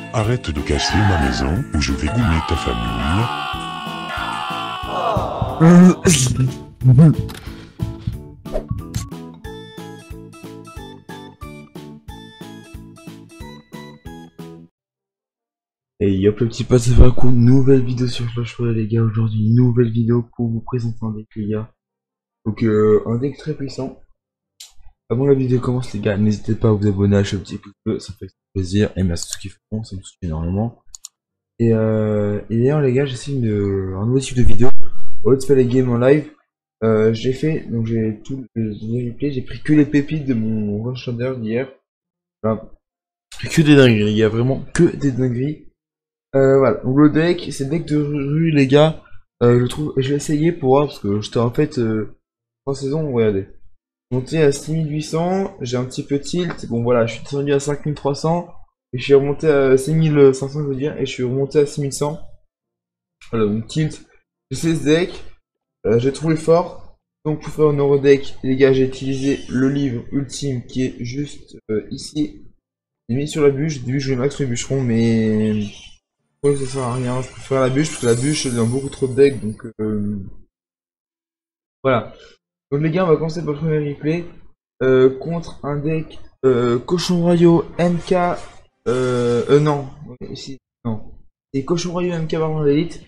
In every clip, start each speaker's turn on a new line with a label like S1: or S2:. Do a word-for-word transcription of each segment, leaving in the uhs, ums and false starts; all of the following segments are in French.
S1: Arrête de casser ma maison ou je vais goumer ta famille.
S2: Et hop le petit pas, ça fait un coup, nouvelle vidéo sur Clash Royale les gars, aujourd'hui nouvelle vidéo pour vous présenter un deck les gars. Donc euh, un deck très puissant. Avant la vidéo commence les gars, n'hésitez pas à vous abonner, à lâcher un petit pouce bleu, ça fait plaisir, et merci à ceux qui font, ça me soutient énormément. Et, euh, et d'ailleurs les gars, j'essaie une, un nouveau type de vidéo, au lieu de faire les games en live, euh, j'ai fait, donc j'ai tout les replays, j'ai pris que les pépites de mon Rush d'hier. Voilà. Que des dingueries les gars, vraiment que des dingueries. Euh, voilà, donc le deck, c'est le deck de rue les gars. Euh, je trouve, je vais essayer pour voir parce que j'étais en fait euh, trois saisons, regardez. Monté à six mille huit cents, j'ai un petit peu tilt. Bon voilà, je suis descendu à cinq mille trois cents et je suis remonté à six mille cinq cents je veux dire et je suis remonté à six mille cent. Voilà, donc tilt. Je sais ce deck, euh, j'ai trouvé fort. Donc pour faire un euro deck, les gars, j'ai utilisé le livre ultime qui est juste euh, ici. J'ai mis sur la bûche. Au début, je voulais max le bûcheron, mais ouais, ça sert à rien, je préfère la bûche parce que la bûche est dans beaucoup trop de decks donc euh... voilà. Donc les gars, on va commencer par le premier replay euh, contre un deck euh, Cochon Royaux M K. Euh, euh non, ici, non. C'est Cochon Royaux M K Barman d'élite.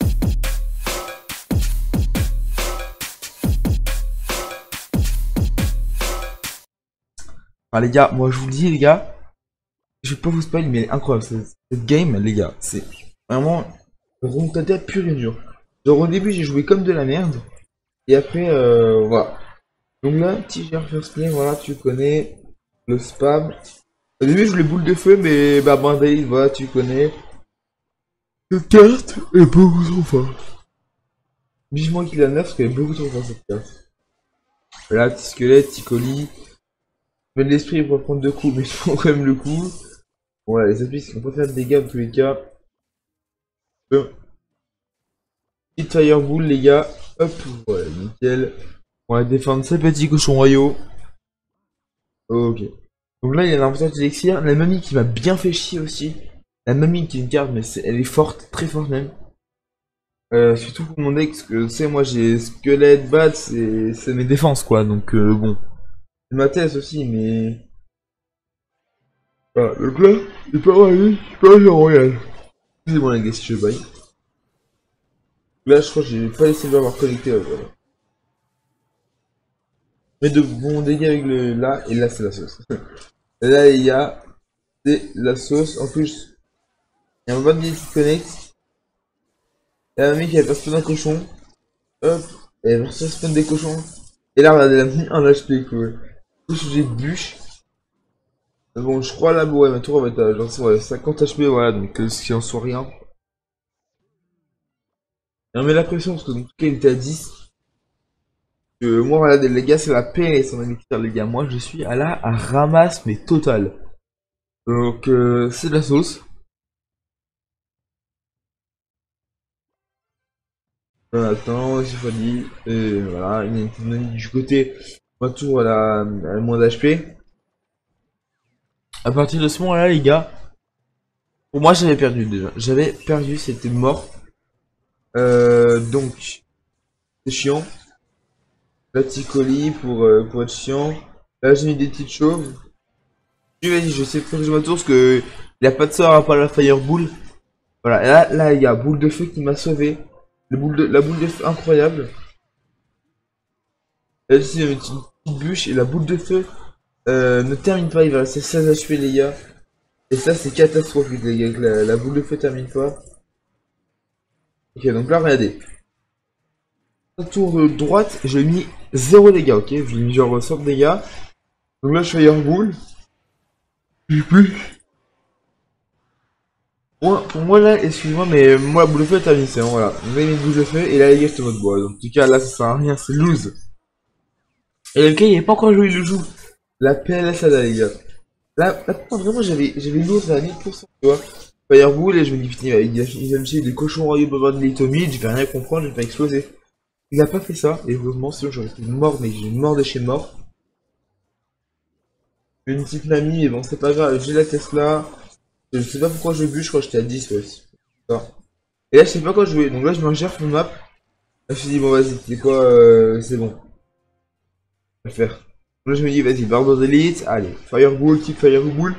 S2: Ah les gars, moi je vous le dis les gars, je vais pas vous spoil mais elle est incroyable cette, cette game les gars, c'est vraiment remontada pure et dure. Genre au début j'ai joué comme de la merde. Et après, euh, voilà. Donc là, petit G R First Play, voilà, tu connais le spam. Au début, je voulais boule de feu, mais bah, Bandai, voilà, tu connais. Cette carte est beaucoup trop forte. Vivement qu'il a neuf, parce qu'elle est beaucoup trop forte cette carte. Là, petit squelette, petit colis. Mais de l'esprit pour prendre deux coups, mais je prends quand même le coup. Voilà, les appuis, on peut faire de dégâts dans tous les cas. Petite fireball, les gars. Hop, voilà, nickel. On va défendre ces petits cochons royaux. Ok. Donc là, il y a l'importance d'élixir. La mamie qui m'a bien fait chier aussi. La mamie qui est une carte, mais c'est, elle est forte, très forte même. Euh, surtout pour mon deck, parce que tu sais, moi j'ai squelette, bat, c'est c'est mes défenses quoi. Donc euh, bon. C'est ma thèse aussi, mais. Voilà, donc là, c'est pas mal, c'est pas mal royal. Excusez-moi les gars si je baille. Là, je crois que j'ai pas laissé le avoir connecté. Euh, voilà. Mais de bons dégâts avec le là, et là c'est la sauce. Et là, il y a. C'est la sauce. En plus, il y a un bon qui se connecte. Il y a un mec qui a pas spawn un cochon. Hop. Et elle va spawn des cochons. Et là, regardez, elle a mis un H P quoi. J'ai de bûche. Bon, je crois là, ouais, ma tour va être à genre ouais, cinquante H P, voilà, donc euh, ce qui en soit rien. Et on met la pression parce que dans tout cas il était à dix. Euh, moi, voilà, les gars, c'est la paix et son élixir, les gars. Moi, je suis à la à ramasse, mais totale. Donc, euh, c'est de la sauce. On attend, c'est funny. Et voilà, il y a une petite mamie du côté. Ma tour, elle a, elle a moins d'H P. À partir de ce moment-là, les gars, pour moi, j'avais perdu déjà. J'avais perdu, c'était mort. Euh, donc, c'est chiant. Là, petit colis pour, euh, pour être chiant. Là, j'ai mis des petites chauves. Puis, vas-y, je sais protéger ma tour parce que il a pas de sort à part la fireball. Voilà, et là, là, il y a boule de feu qui m'a sauvé. Le boule de, la boule de feu incroyable. Là, ici, il y a une petite, petite bûche et la boule de feu euh, ne termine pas. Il va rester seize H P, les gars. Et ça, c'est catastrophique, les gars. Que la, la boule de feu termine pas. Ok, donc là, regardez. Tour de droite, j'ai mis zéro dégâts, ok? J'ai mis genre cent dégâts. Donc là, je fais Fireball. J'ai plus. Moi, pour moi, là, excuse-moi, mais moi, la boule de feu est terminée, c'est bon, voilà. On a mis une boule de feu, et là, les gars, c'est mode bois. Donc, en tout cas, là, ça sert à rien, c'est lose. Et le gars, il n'est pas encore joué, il le joue. La P L S, là, les gars. Là, là vraiment, j'avais j'avais lose à mille pour cent, tu vois. Fireball, et je me dis, putain, il va il va me chier des cochons royaux pour de l'étomide, je vais rien comprendre, je vais pas exploser. Il a pas fait ça, et heureusement, sinon j'aurais été mort, mais j'ai mort de chez mort. Une petite mamie, mais bon, c'est pas grave, j'ai la Tesla. Je sais pas pourquoi je bute, je crois que j'étais à dix, ouais. Ça. Et là, je sais pas quoi jouer. Donc là, je m'ingère full map. Là, je me suis dit, bon, vas-y, c'est quoi, euh, c'est bon. Je vais le faire. Là, je me dis, vas-y, Bardo d'élite. Allez, Fireball, type Fireball.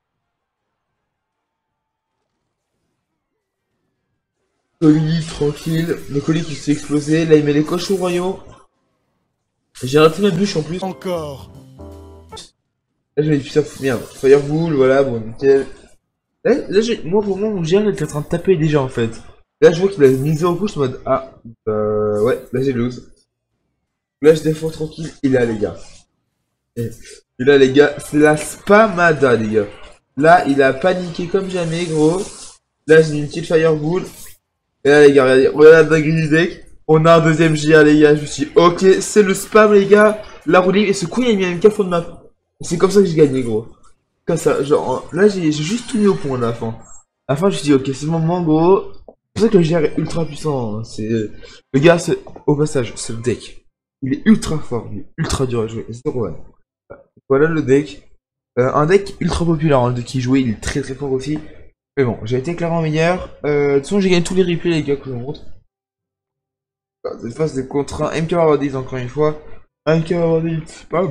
S2: Colis, tranquille. Le colis qui s'est explosé. Là, il met les cochons royaux. J'ai raté ma bûche en plus.
S3: Encore.
S2: Là, je me dis, putain, merde. Fireball, voilà, bon, nickel. Là, là moi, pour moi, mon G R, il était en train de taper déjà, en fait. Là, je vois qu'il a misé au coup, je suis en mode, ah, euh, ouais, là, j'ai lose. Là, je défends tranquille. Et là, les gars. Et, et là, les gars, c'est la spamada, les gars. Là, il a paniqué comme jamais, gros. Là, j'ai une petite Fireball. Et là, les gars, regardez, regardez la dinguerie du deck. On a un deuxième G R, les gars. Je me suis dit, ok, c'est le spam, les gars. La roue libre. Et ce coup, il a mis un M K fond de map. C'est comme ça que j'ai gagné, gros. Comme ça, genre, là, j'ai juste tout mis au point à la fin. À la fin, je me suis dit, ok, c'est le moment, gros. C'est pour ça que le G R est ultra puissant. Hein. C'est le gars, au passage, c'est le deck. Il est ultra fort, il est ultra dur à jouer. zéro one. Voilà le deck. Euh, un deck ultra populaire, hein, le deck qui jouait, il est très très fort aussi. Mais bon, j'ai été clairement meilleur. Euh, de toute façon, j'ai gagné tous les replays, les gars, que je vous montre. Cette phase de contre un M K Barbadis, encore une fois. M K Barbadis, spam.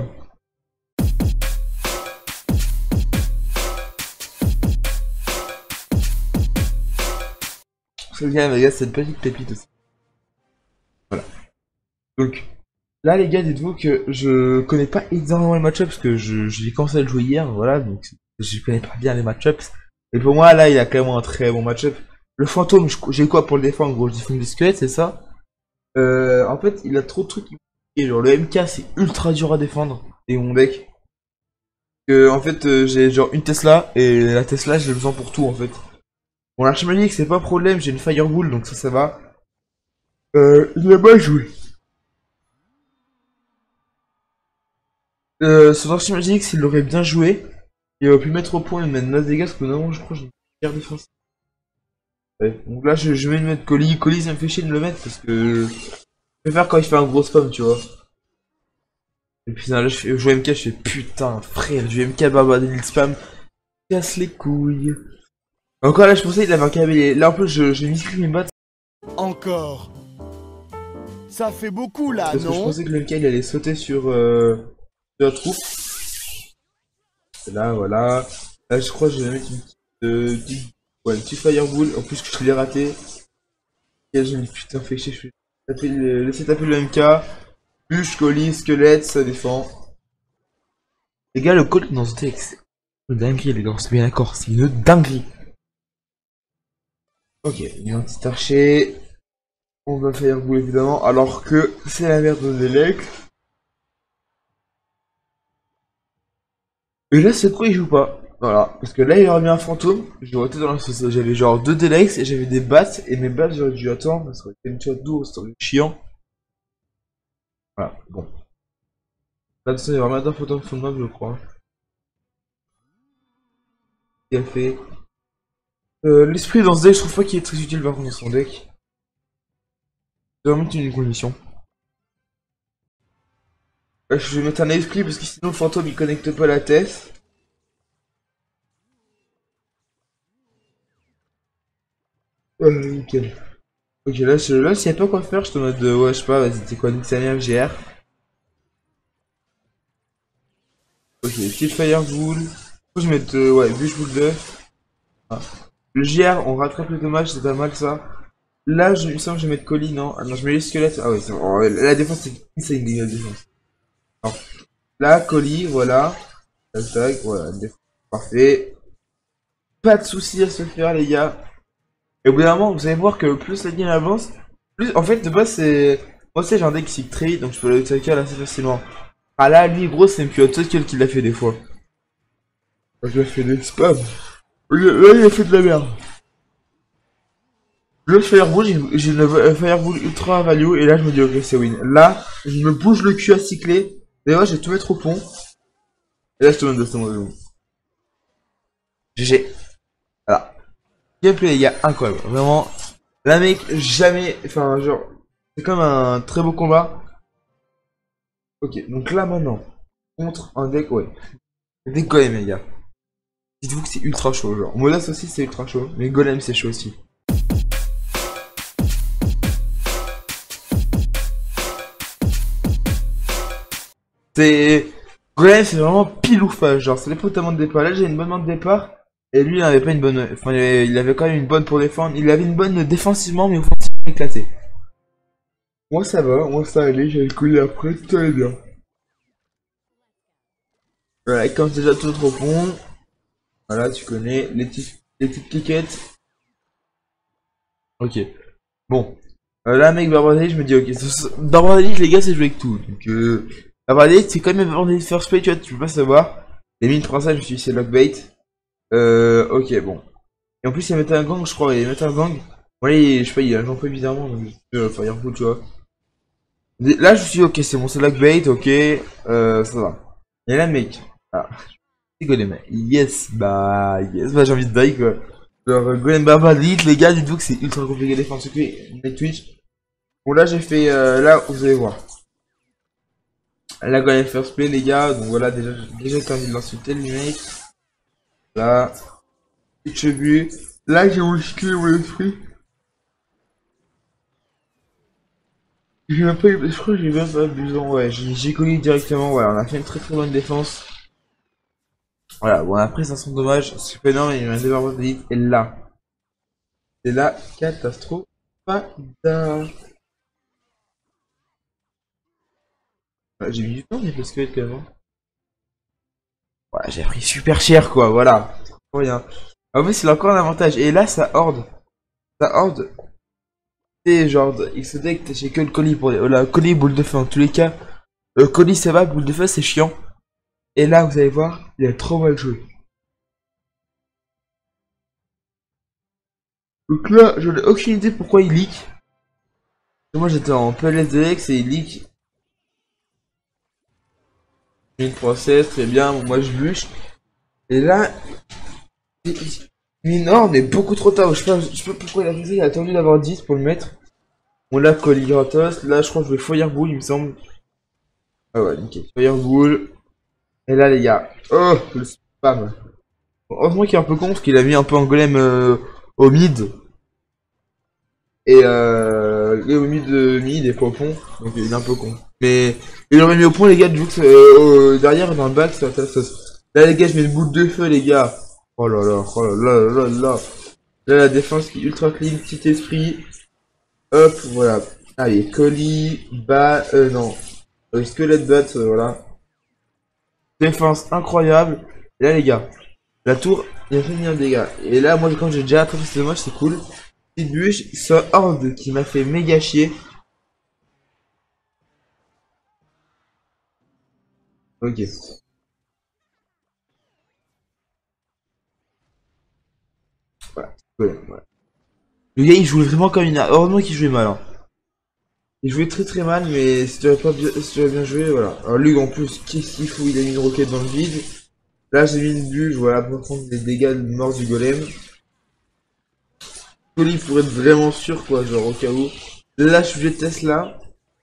S2: C'est bien, les gars, c'est une petite pépite aussi. Voilà. Donc, là, les gars, dites-vous que je connais pas exactement les match-ups parce que je j'ai commencé à le jouer hier, voilà, donc je connais pas bien les match-ups. Et pour moi, là, il a clairement un très bon match-up. Le fantôme, j'ai quoi pour le défendre, gros? Je défends des squelettes, c'est ça? Euh, en fait, il a trop de trucs. Genre, le M K, c'est ultra dur à défendre. Et mon deck. Que, en fait, euh, j'ai genre une Tesla, et la Tesla, j'ai besoin pour tout, en fait. Bon, l'archimanique, c'est pas problème, j'ai une Fireball, donc ça, ça va. Euh, il a mal joué. Euh, son archimagique, s'il l'aurait bien joué, il aurait pu mettre au point et mettre neuf dégâts, parce que non, je crois que j'ai une pierre défense. Ouais, donc là, je, je vais le mettre colis. Colis, ça me fait chier de le mettre, parce que je préfère quand il fait un gros spam, tu vois. Et puis là, je, fais, je joue M K, je fais putain, frère, je joue M K, baba, des spam. Casse les couilles. Encore là, je pensais qu'il avait un K B. Là, en plus, j'ai mis mes bots.
S3: Encore. Ça fait beaucoup là,
S2: Parce
S3: non?
S2: que je pensais que le M K il allait sauter sur, euh, sur la troupe. Là, voilà. Là, je crois que je vais mettre une petite, euh, petite, ouais, une petite Fireball. En plus, que je l'ai raté. Et j'ai mis putain, fait chier, je vais taper le, laisser taper le M K. Bûche, colis, squelette, ça défend. Les gars, le call dans ce deck, c'est une dinguerie, les gars, on se met bien d'accord, c'est une dinguerie. Ok, il y a un petit archer. On va Fireball évidemment, alors que c'est la merde de Delec. Et là, c'est quoi il joue pas? Voilà, parce que là, il aurait mis un fantôme. J'aurais été dans la sauce. J'avais genre deux Delex et j'avais des bats. Et mes bats, j'aurais dû attendre. Ça aurait été une tuile d'ours, ça aurait été chiant. Voilà, bon. Là, de toute façon, il va remettre un fantôme fondable, je crois. Il a fait. Euh, L'esprit dans ce deck, je trouve pas qu'il est très utile par contre dans son deck. Je vais remettre une condition. Là, je vais mettre un esprit parce que sinon le fantôme il connecte pas la tête. Euh, nickel. Ok, là, je, là s'il y a pas quoi faire, je te mode de. Ouais, je sais pas, vas-y, t'es quoi, nique sa mère, G R. Ok, petite Fireball. Faut que je mette. Euh, ouais, bûche boule d'œuf. Ah. Le G R, on rattrape le dommage, c'est pas mal ça. Là, je me sens que je vais mettre colis, non? Ah non, je mets les squelettes. Ah ouais, c'est bon. La défense, c'est ça, une dégâts de défense. Non. Là, colis, voilà. Tac, tac, voilà, défense. Parfait. Pas de soucis à se faire, les gars. Et au bout d'un moment, vous allez voir que plus la game avance, plus. En fait, de base, c'est. Moi, c'est j'ai un deck qui cycle très vite, donc je peux le tackle assez facilement. Ah là, lui, gros, c'est une tackle qui l'a fait des fois. Je l'ai fait des spams. Là, il a fait de la merde. Le Fireball, j'ai une Fireball ultra value, et là, je me dis, ok, c'est win. Là, je me bouge le cul à cycler. D'ailleurs, je vais tout mettre au pont. Et là, je te donne de ce monde. G G. Voilà. Gameplay, les gars, incroyable. Vraiment. Là, mec, jamais. Enfin, genre. C'est comme un très beau combat. Ok, donc là, maintenant. Contre un deck, ouais. Deck quand même, les gars. Dites-vous que c'est ultra chaud, genre. Molas aussi c'est ultra chaud, mais Golem c'est chaud aussi. C'est... Golem c'est vraiment pile ou face, genre c'est les potements de départ. Là j'ai une bonne main de départ, et lui il avait pas une bonne... Enfin il avait, il avait quand même une bonne pour défendre. Il avait une bonne défensivement, mais offensivement éclaté. Moi ça va, moi ça allait, j'ai le couler après, tout allait bien. Voilà, il commence déjà tout trop bon. Voilà, tu connais les petites, les petites cliquettes. Ok. Bon. Euh, là, mec, Barbare je me dis, ok. Barbare les gars, c'est joué avec tout. Donc, euh. Barbare c'est quand même Barbare First Play, tu vois, tu peux pas savoir. Les mines pour ça, je me suis dit, c'est Lockbait. Euh, ok, bon. Et en plus, il mettait un gang, je crois. Il mettait un gang. Bon, là, il, je sais pas, il a un peu bizarrement. Donc, euh, Fireful, tu vois. Là, je me suis dit, ok, c'est bon, c'est Lockbait, ok. Euh, ça va. Et là, mec. Ah. Golem, yes, bah, yes, bah, j'ai envie de die, quoi. Alors, euh, Golem Barba Elite, les gars, dites-vous que c'est ultra compliqué de défendre ce que avec Twitch. Bon, là, j'ai fait, euh, là, vous allez voir. Là, Golem First Play, les gars, donc voilà, déjà, déjà, j'ai envie de l'insulter, le mec. Là, petit cheveu. Là, j'ai recyclé mon esprit. J'ai même pas eu, je crois que j'ai même pas besoin, ouais, j'ai collé directement, voilà, on a fait une très très bonne défense. Voilà, bon après ça sent dommage, c'est pas énorme, il y a un débarras d'élite, et là, c'est la catastrophe. Voilà, j'ai mis du temps avec le squelette quand même. Hein. Voilà, j'ai pris super cher quoi, voilà. Pour rien. En plus, il a encore un avantage, et là, ça horde. Ça horde. C'est genre, il se deck, j'ai que le colis pour les. La colis, boule de feu, en tous les cas. Le colis, ça va, boule de feu, c'est chiant. Et là, vous allez voir, il a trop mal joué. Donc là, je n'ai aucune idée pourquoi il leak. Moi j'étais en P L S de X et il leak. Une process, très bien, moi je bûche. Et là, Minor mais beaucoup trop tard. Je sais pas, je sais pas pourquoi il a fait ça, il a attendu d'avoir dix pour le mettre. On l'a colis gratos, là je crois que je vais Fireball il me semble. Ah ouais, nickel. Fireball. Et là les gars, oh, le spam. Bon, heureusement qu'il est un peu con parce qu'il a mis un peu un golem euh, au mid. Et euh, et au mid, euh, mid et pas au pont, donc il est un peu con. Mais il aurait mis au pont les gars, du coup euh, euh, derrière dans le bac ça va faire ça. Là les gars je mets une boule de feu les gars. Oh là là, oh là là là là. Là la défense qui est ultra clean, petit esprit. Hop, voilà. Allez, colis, bas, euh non. Euh, squelette bat, euh, voilà. Défense incroyable. Et là les gars, la tour, il a fait un dégât. Et là moi quand j'ai déjà attrapé ce match c'est cool. Petite bûche, ce horde qui m'a fait méga chier. Ok. Voilà. Ouais, ouais. Le gars il jouait vraiment comme une... Heureusement qu'il jouait mal. Hein. Il jouait très très mal, mais si tu avais pas bien, si tu avais bien joué, voilà. Alors lui en plus, qu'est-ce qu'il fout? Il a mis une roquette dans le vide. Là j'ai mis une bûche, voilà, pour prendre les dégâts de mort du golem. Colis pour être vraiment sûr quoi, genre au cas où. Là je suis Tesla.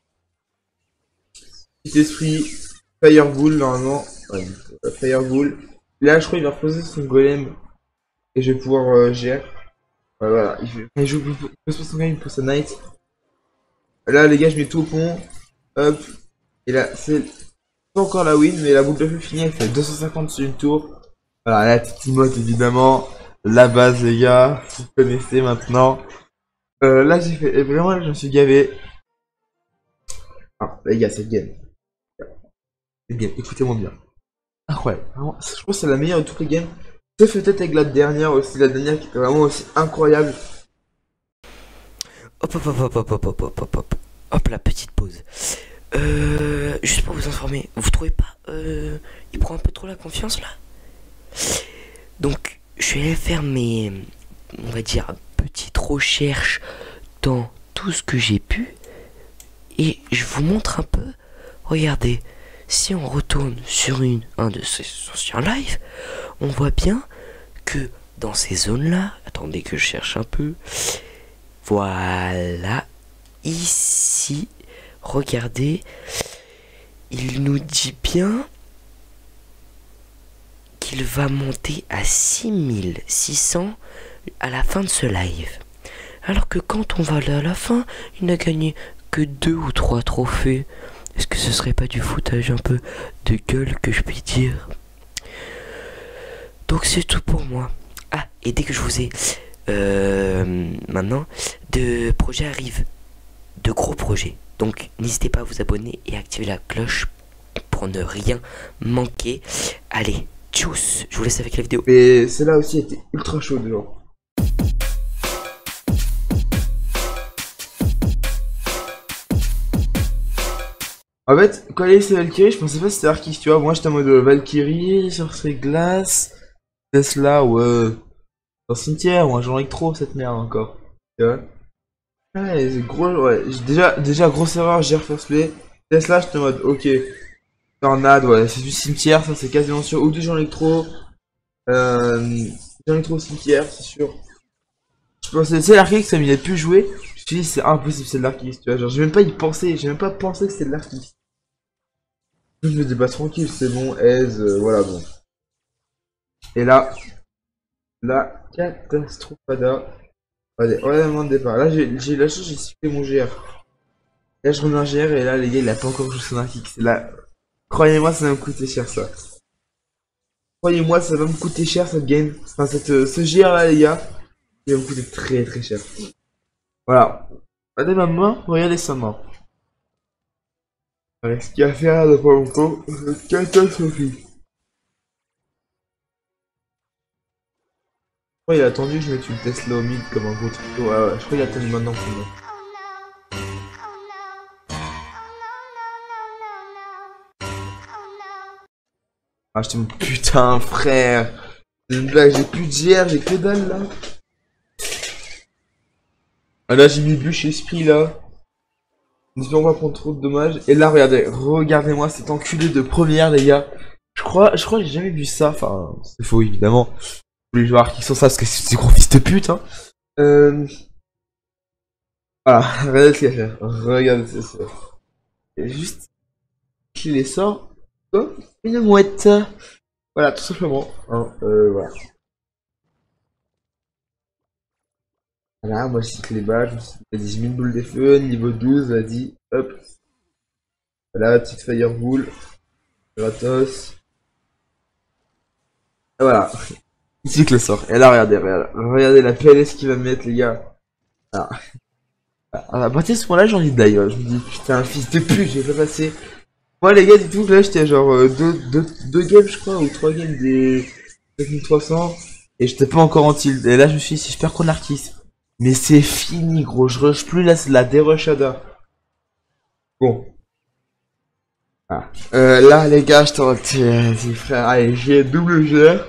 S2: Petit esprit. Fireball normalement. Ouais, Fireball. Là je crois qu'il va reposer son golem. Et je vais pouvoir euh, gérer. Ouais, voilà, il fait... il joue il pose pas son golem, il pose sa knight. Là les gars je mets tout au pont. Hop. Et là c'est pas encore la win, mais la boule de feu finie, elle fait deux cent cinquante sur une tour. Voilà, la petite emote évidemment. La base les gars, vous connaissez maintenant. Euh, là j'ai fait, vraiment là je me suis gavé. Ah, les gars, cette game. Cette game, écoutez-moi bien. Incroyable, vraiment, je pense que c'est la meilleure de toutes les games. Sauf peut-être avec la dernière aussi, la dernière qui était vraiment aussi incroyable.
S4: Hop hop hop hop hop hop hop hop hop hop. Hop la petite pause. Euh, juste pour vous informer, vous trouvez pas euh, il prend un peu trop la confiance là. Donc je vais faire mes, on va dire, petites recherches dans tout ce que j'ai pu et je vous montre un peu. Regardez, si on retourne sur une un de ces anciens lives, on voit bien que dans ces zones là, attendez que je cherche un peu. Voilà, ici, regardez, il nous dit bien qu'il va monter à six mille six cents à la fin de ce live. Alors que quand on va aller à la fin, il n'a gagné que deux ou trois trophées. Est-ce que ce serait pas du foutage un peu de gueule que je puis dire? Donc c'est tout pour moi. Ah, et dès que je vous ai... Euh, maintenant, de projets arrivent. De gros projets. Donc n'hésitez pas à vous abonner et activer la cloche pour ne rien manquer. Allez, tchuss, je vous laisse avec la vidéo.
S2: Mais celle-là aussi était ultra chaude, genre. En fait, quand il y a eu Valkyrie, je pensais pas que c'était Arctis, tu vois. Moi j'étais en mode Valkyrie, sorcerie glace, Tesla, ouais. Dans le cimetière, ou un genre électro, cette merde encore. Tu vois. Ouais, c'est gros, ouais. Déjà, déjà, grosse erreur, j'ai refait play. Tesla, j'étais en mode, ok. Tornade, ouais, c'est du cimetière, ça c'est quasiment sûr. Ou du genre électro. Euh. Genre électro au cimetière, c'est sûr. Je pensais, c'est l'Arctis, ça m'y a pu jouer. Je me suis dit, c'est impossible, c'est de l'Arctis, tu vois. Genre, j'ai même pas y pensé, j'ai même pas pensé que c'était de l'Arctis. Je me dis, bah tranquille, c'est bon, aise, euh, voilà, bon. Et là, la catastrophe-ada. Allez, vraiment de départ. Là, j'ai eu la chance, j'ai sifflé mon G R. Là, je remets un G R et là, les gars, il a pas encore joué son arctique. C'est là. Croyez-moi, ça va me coûter cher, ça. Croyez-moi, ça va me coûter cher, cette game. Enfin, cette, euh, ce G R là, les gars. Il va me coûter très très cher. Voilà. Regardez ma main, regardez sa main. Voilà, ce qu'il y a à faire de pas longtemps, c'est catastrophique. Je crois qu'il a attendu que je mette une Tesla au mid comme un gros truc. Ouais, ouais, je crois qu'il a attendu maintenant pour moi. Ah, j'étais mon putain, frère. C'est une blague, j'ai plus de G R, j'ai que dalle là. Ah, là, j'ai mis bûche esprit là. J'espère qu'on va prendre trop de dommages. Et là, regardez, regardez-moi cet enculé de première, les gars. Je crois, je crois que j'ai jamais vu ça. Enfin, c'est faux évidemment. Les joueurs qui sont ça parce que c'est des gros fils de pute, hein. Euh... Voilà, regardez ce qu'il y a à faire. Regardez ce qu'il y a à faire. Et juste qu'il les sort comme une mouette. Voilà, tout simplement. Hein, euh, voilà. Voilà, moi je cite les balles, je me suis dit dix mille boules de feu, niveau douze, vas-y, hop. Voilà, petite fireball. Gratos. Et voilà. Ici que le sort. Et là, regardez, regardez, regardez la P L S qu'il va me mettre, les gars. Ah. À partir de ce moment-là, j'ai envie de die. Ouais. Je me dis, putain, fils de pute, j'ai pas passé. Moi, les gars, dites-vous que là, j'étais genre euh, deux, deux, deux games, je crois, ou trois games des sept mille trois cents. Et j'étais pas encore en tilt. Et là, je me suis dit, si je perds contre l'Arctis. Mais c'est fini, gros. Je rush plus, là, c'est de la dérushada. Bon. Ah. Euh, là, les gars, je t'en dis, frère. Allez, j'ai double G R.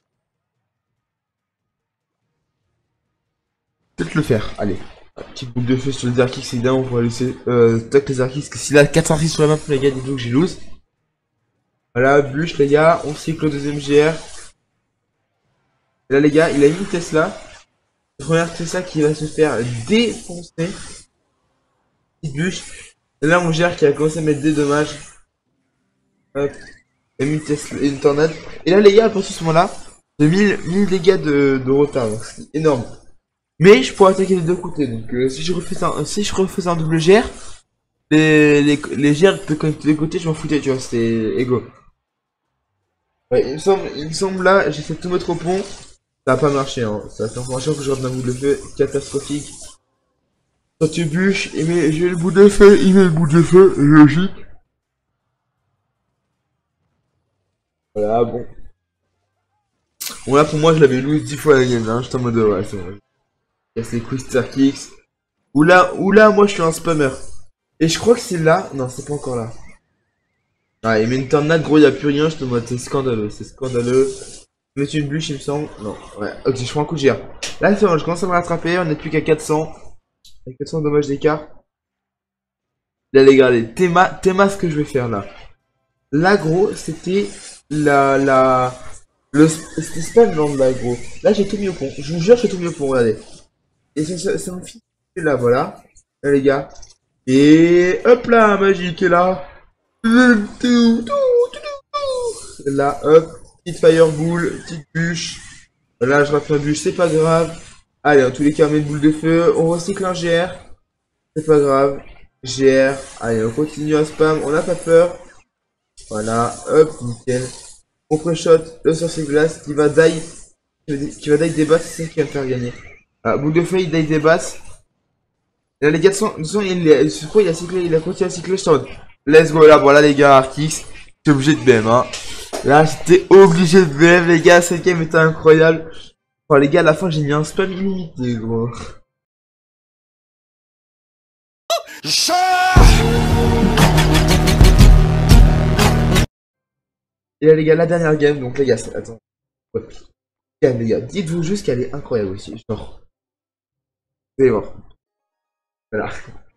S2: Peut-être le faire, allez. Petite boule de feu sur les Arctis, évidemment, on va laisser euh, toc les Arctis, parce que s'il a quatre Arctis sur la map, les gars, dites-vous que j'ai lose. Voilà, bûche, les gars, on cycle le deuxième G R. Et là, les gars, il a mis une Tesla. La première Tesla qui va se faire défoncer. Petite bûche. Et là, mon G R qui a commencé à mettre des dommages. Hop. Il a mis une Tesla, une tornade. Et là, les gars, à partir de ce moment-là, j'ai mille, mille dégâts de, de retard, donc c'est énorme. Mais je pourrais attaquer les deux côtés, donc euh, si je refais un, si je refais un double G R, les, les, les G R de tous les côtés, je m'en foutais, tu vois, c'était égaux. Ouais, il me semble, il me semble là, j'essaie de tout mettre au pont, ça a pas marché, hein, ça a fait encore que je rentre un bout de feu, catastrophique. Quand tu bûches, il met, j'ai le bout de feu, il met le bout de feu, logique. Voilà, bon. Bon là pour moi je l'avais loué dix fois la game, hein, j'étais en mode ouais, c'est vrai. Casse les couilles Starkix. Ou là, ou là, moi je suis un spammer. Et je crois que c'est là. Non, c'est pas encore là. Ah, il met une tornade, gros, y'a plus rien. Je te mode, c'est scandaleux, c'est scandaleux. Je mets une bûche, il me semble. Non, ouais, ok, je prends un coup de G R. Là, c'est bon, je commence à me rattraper. On n'est plus qu'à quatre cents. Avec quatre cents dommages d'écart. Là, les gars, les théma, théma, ce que je vais faire là. Là, gros, c'était la. la... Le c'était spam land là, gros. Là, j'ai tout mis au pont. Je vous jure, j'ai tout mis au pont, regardez. Et c'est mon fils là, voilà. Là, les gars. Et hop là, magique est là. Là, hop. Petite fireball, petite bûche. Là, je rate ma bûche, c'est pas grave. Allez, en tous les cas, on met une boule de feu. On recycle un G R. C'est pas grave. G R. Allez, on continue à spam. On n'a pas peur. Voilà. Hop, nickel. On pré-shot le sorcier glace qui va die. Qui va die des basses. C'est ça qui va me faire gagner. Ah, boule de feu, il die des basses. Et là, les gars, de toute façon, il, il, je crois, il a cyclé, il a continué à cycler. Je t'en let's go là. Voilà, les gars, Artix. J'étais obligé de B M, hein. Là, j'étais obligé de B M, les gars. Cette game était incroyable. Oh, les gars, à la fin, j'ai mis un spam illimité, gros. Et là, les gars, la dernière game. Donc, les gars, attends. Ouais. Les gars, dites-vous juste qu'elle est incroyable aussi. Genre. Vous allez voir. Voilà.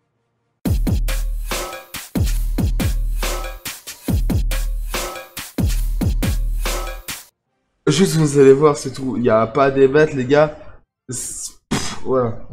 S2: Juste, vous allez voir, c'est tout. Il n'y a pas à débattre, les gars. Pff, voilà.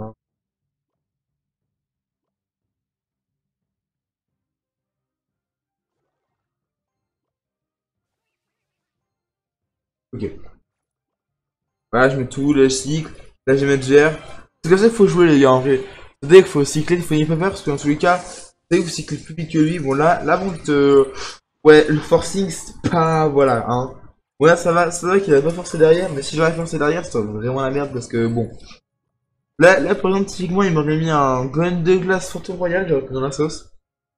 S2: Ok. Voilà, je mets tout, là, je cycle. Là, je vais mettre G R. C'est comme ça qu'il faut jouer, les gars, en vrai. Dès qu'il faut cycler, il faut n'y pas peur, parce que dans tous les cas, dès que vous cyclez plus vite que lui, bon, là, là, bon, euh, ouais, le forcing, c'est pas, voilà, hein. Bon, là, ça va, c'est vrai qu'il avait pas forcé derrière, mais si j'aurais forcé derrière, c'est vraiment la merde, parce que, bon. Là, là, par exemple, typiquement, il m'aurait mis un gun de glace Phantom Royal, j'aurais pris dans la sauce.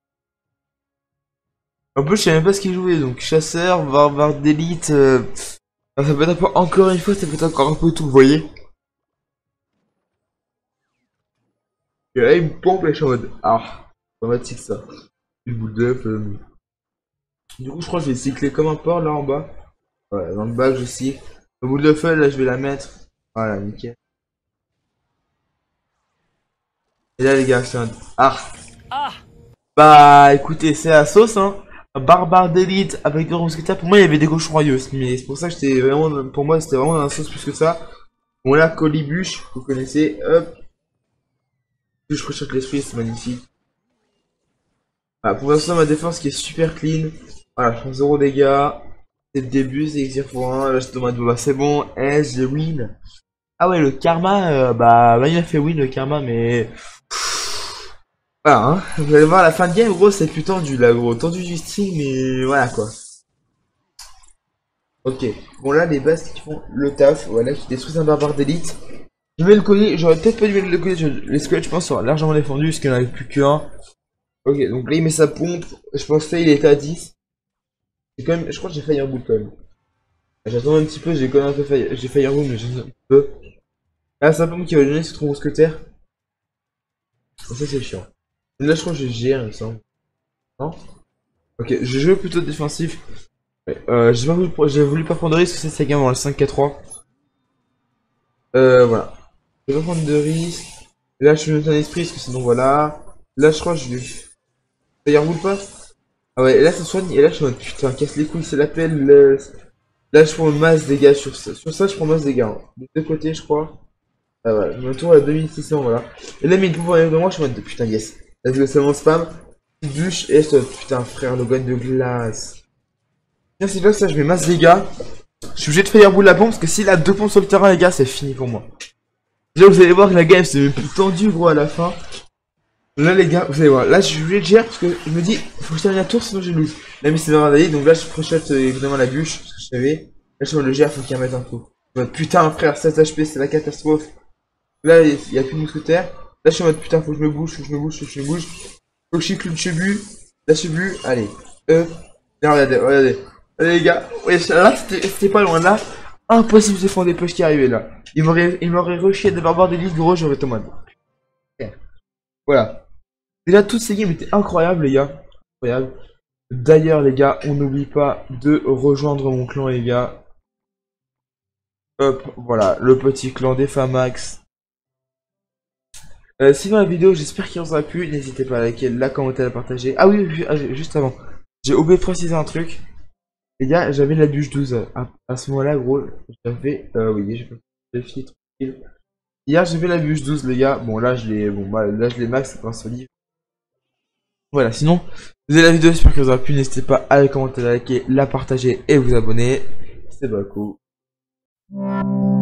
S2: En plus, je savais même pas ce qu'il jouait, donc chasseur, barbare d'élite, euh, ça peut être un peu, encore une fois, ça peut être encore un peu tout, vous voyez. Et là, il me pompe et je suis en mode, ah, dramatique ça. Une boule d'œuf. Euh... Du coup, je crois que je vais cycler comme un porc là en bas. Voilà, dans le bac, je cycle. La boule de feu, là, je vais la mettre. Voilà, nickel. Et là, les gars, c'est un. Ah! Bah, écoutez, c'est la sauce, hein. Un barbare d'élite avec un mousquetaire. Pour moi, il y avait des cochons royaux, mais c'est pour ça que j'étais vraiment. Pour moi, c'était vraiment dans la sauce plus que ça. Bon, là, colibuche, vous connaissez. Hop. Je recherche l'esprit, c'est magnifique. Voilà, pour l'instant, ma défense qui est super clean. Voilà, je prends zéro dégâts. C'est le début, c'est exir pour un. Là, je demande, bah, c'est bon. Eh, j'ai win. Ah ouais, le karma, euh, bah, bah, il a fait win le karma, mais. Voilà, hein. Vous allez voir, à la fin de game, gros, c'est plus tendu, là, gros. Tendu du string, mais voilà, quoi. Ok. Bon, là, les bases qui font le taf. Voilà, qui détruisent un barbare d'élite. Je vais le coller, j'aurais peut-être pas dû mettre le coller, les squelettes je pense sera largement défendu parce qu'il n'y en avait plus qu'un. Ok, donc là il met sa pompe, je pense que il était à dix. C'est quand même, je crois que j'ai Firebolt quand même. J'attends un petit peu, j'ai quand même un peu fire, j'ai Firebolt mais j'ai un peu. Là c'est un pompe qui va donner ce trop mousquetaire. Ça c'est chiant. Là je crois que j'ai G R il me semble. Non? Ok, je joue plutôt défensif. Ouais, euh, j'ai voulu, voulu pas prendre de risque parce que c'est game dans le cinq quatre trois. Euh, voilà. Je vais pas prendre de risque. Là, je suis un esprit, parce que sinon, voilà. Là, je crois que je vais. Ça y roule pas? Ah ouais, et là, ça soigne. Et là, je suis en mode putain, casse les couilles, c'est l'appel. Le... Là, je prends masse dégâts sur ça. Sur ça, je prends masse dégâts. Hein. De deux côtés, je crois. Ah ouais, je me tourne à deux mille six cents, voilà. Et là, mais il pouvoir de moi, je suis en mode putain, yes. Là, je c'est mon spam. Petite bûche, et je putain, frère, le gun de glace. Tiens, c'est pas que ça, je mets masse dégâts. Je suis obligé de fireball la pompe parce que s'il a deux pompes sur le terrain, les gars, c'est fini pour moi. Là, vous allez voir que la game c'est plus tendu, gros, à la fin. Là, les gars, vous allez voir. Là, je suis obligé de gérer parce que je me dis, faut que je termine la tour sinon j'ai lose. Là, mais c'est vraiment donc là, je prochette euh, évidemment la bûche parce que je savais. Là, je suis le G R, faut qu'il remette un coup. Putain, frère, sept H P, c'est la catastrophe. Là, il y a plus de mousquetaire. Là, je suis en mode putain, faut que je me bouge, faut que je me bouge, faut que je me bouge. Faut que je cycle le chebu. La chebu, allez. Euh. Là, regardez, regardez. Allez les gars, ouais, là c'était pas loin là. Impossible de défendre des pushs qui arrivaient là. Il m'aurait il m'aurait rushé des barbares d'élite, gros, j'aurais été en mode. Voilà. Déjà toutes ces games étaient incroyables les gars. Incroyables. D'ailleurs les gars, on n'oublie pas de rejoindre mon clan les gars. Hop, voilà, le petit clan des Famax. Euh, sinon la vidéo, j'espère qu'il vous aura plu. N'hésitez pas à liker, la commenter, à la partager. Ah oui, juste avant. J'ai oublié de préciser un truc. Les gars, j'avais la bûche douze. À, à ce moment-là, gros, j'avais. Euh, oui, j'ai fait le filtre tranquille. Hier, j'ai fait la bûche douze, les gars. Bon, là, je l'ai. Bon, bah, là, je l'ai max grâce au livre. Voilà, sinon, vous avez la vidéo, j'espère que vous aura plu. N'hésitez pas à la commenter, à la liker, la partager et vous abonner. c'est pas cool.